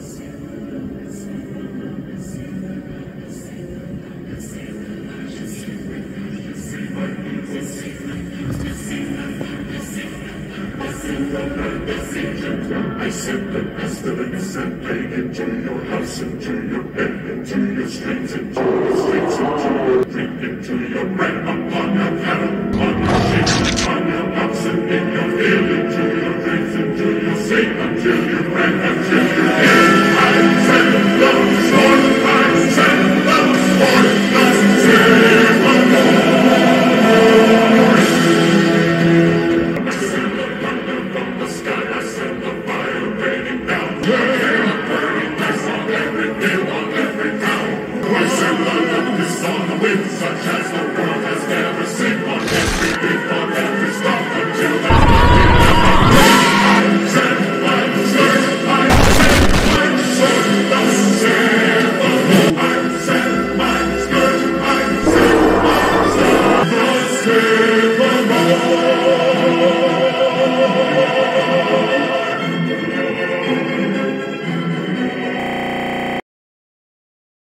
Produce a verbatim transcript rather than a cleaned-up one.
I send the pestilence and plague into your house, into your bed, into your streets, into your streets, into your drink, into your bread, upon your cattle, on your sheep, upon your oxen, in your field, into your drinks, into your sleep, until you pray, until you hear. I send the sword, I send the sword, thus saith the Lord. I send the thunder from the sky, I send the fire raining down, the burning ice on every hill, on every town. I send the locusts on the wind, such as the world has never seen, on every leaf, on every stalk, until the I send my sword, I send my sword, thus saith the Lord. I send my sword, I send my sword, thus saith